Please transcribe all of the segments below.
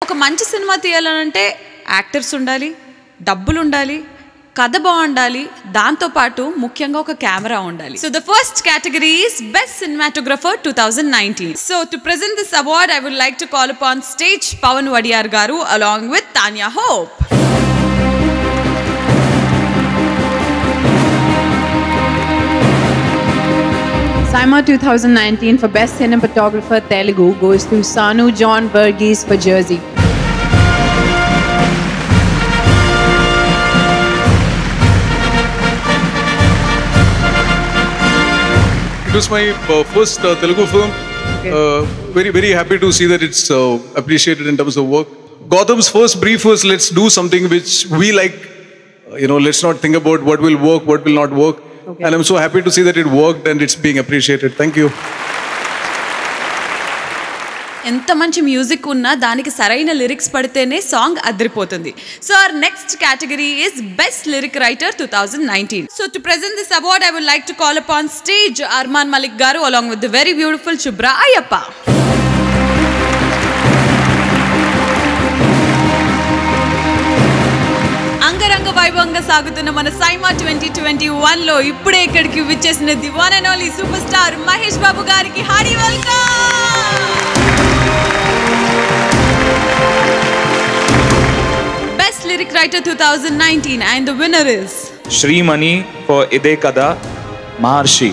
ఒక మంచి సినిమా తీయాలంటే యాక్టర్స్ ఉండాలి, డబ్బులు ఉండాలి, కథ బాగుండాలి, దాంతో పాటు ముఖ్యంగా ఒక కెమెరా ఉండాలి. So the first category is best cinematographer 2019. So to present this award I would like to call upon stage Pavan Wadeyar గారు along with Tanya Hope. SIMA 2019 for Best Cinematographer Telugu goes to Sanu John Verghese for Jersey. It was my first Telugu film. Okay. Very happy to see that it's appreciated in terms of work. Gautam's first brief was, let's do something which we like. Let's not think about what will work, what will not work. Okay. And I'm so happy to see that it worked and it's being appreciated. Thank you. ఎంత మంచి music ఉన్నా దానికి సరైన lyrics పడితేనే song అదిరిపోతుంది. So our next category is best lyric writer 2019. So to present this award I would like to call upon stage Armaan Malik గారు along with the very beautiful Shubhra Aiyappa. అంగరంగ వైభవంగా సాగుతున్న మన సైమా 2021లో ఇప్పుడే ఇక్కడికి విచ్చేసిన the one and only super star Mahesh Babu గారికి hearty welcome. Best Lyric Writer 2019 and the winner is Shri Mani for Ide Kada Maharshi.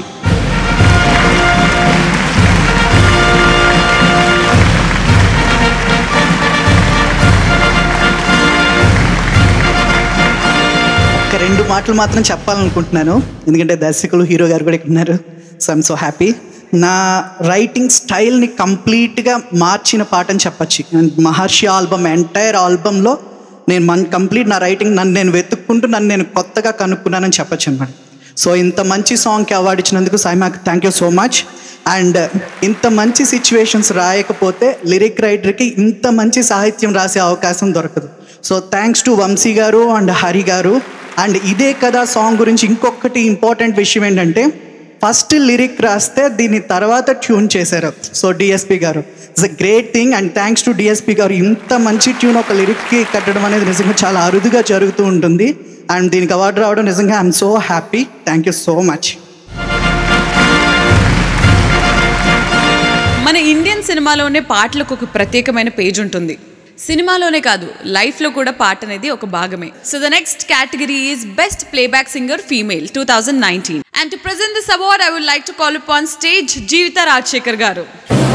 రెండు మాటలు మాత్రం చెప్పాలనుకుంటున్నాను, ఎందుకంటే దర్శకులు హీరో గారు కూడా ఇక్కడ ఉన్నారు. So I'm so happy. నా రైటింగ్ స్టైల్ని కంప్లీట్గా మార్చిన పాట అని చెప్పచ్చు. మహర్షి ఆల్బమ్ ఎంటైర్ ఆల్బంలో నేను కంప్లీట్ నా రైటింగ్ నేను వెతుక్కుంటూ నేను కొత్తగా కనుక్కున్నానని చెప్పచ్చు అనమాట. సో ఇంత మంచి సాంగ్కి అవార్డు ఇచ్చినందుకు సైమాకి thank you so much. And ఇంత మంచి సిచ్యువేషన్స్ రాయకపోతే లిరిక్ రైటర్కి ఇంత మంచి సాహిత్యం రాసే అవకాశం దొరకదు. సో థ్యాంక్స్ టు వంశీ గారు అండ్ హరి గారు. అండ్ ఇదే కదా సాంగ్ గురించి ఇంకొకటి ఇంపార్టెంట్ విషయం ఏంటంటే, ఫస్ట్ లిరిక్ రాస్తే దీని తర్వాత ట్యూన్ చేశారు. సో డిఎస్పి గారు it's a great thing. And thanks to DSP గారు. ఇంత మంచి ట్యూన్ ఒక లిరిక్కి కట్టడం అనేది నిజంగా చాలా అరుదుగా జరుగుతూ ఉంటుంది. అండ్ దీనికి అవార్డు రావడం నిజంగా I'm so happy. Thank you so much. మన ఇండియన్ సినిమాలోనే పాటలకు ఒక ప్రత్యేకమైన పేజ్ ఉంటుంది. సినిమాలోనే కాదు, లైఫ్లో కూడా పాట అనేది ఒక భాగమే. So the next category is best playback singer female 2019. And to present this award I would like to call upon stage Jeevitha Rajasekhar గారు.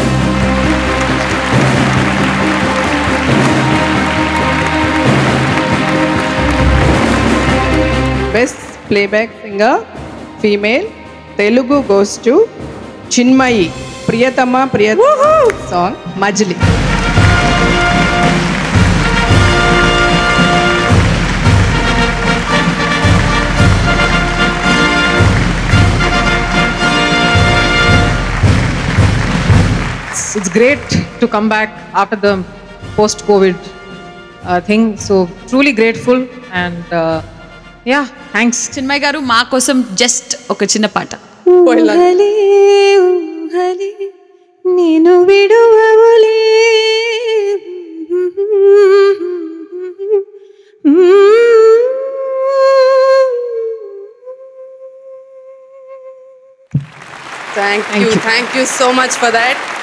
Best Playback Singer Female Telugu goes to Chinmayi Priyatama song Majli. It's great to come back after the post-COVID thing. So truly grateful and yeah, thanks. Chinmay గారు మా కోసం just ఒక చిన్న పాట. నేను విడువలే Thank you so much for that.